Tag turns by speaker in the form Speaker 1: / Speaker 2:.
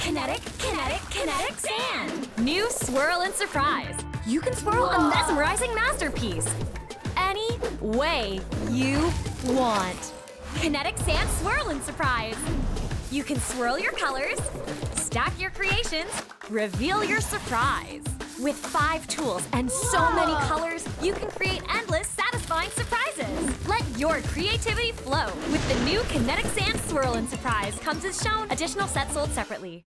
Speaker 1: Kinetic sand! New Swirl and Surprise! You can swirl a mesmerizing masterpiece any way you want. Kinetic Sand Swirl and Surprise! You can swirl your colors, stack your creations, reveal your surprise. With 5 tools and so many colors, you can create endless, satisfying surprises. Let your creativity flow with the new Kinetic Sand Swirl and Surprise. Comes as shown. Additional sets sold separately.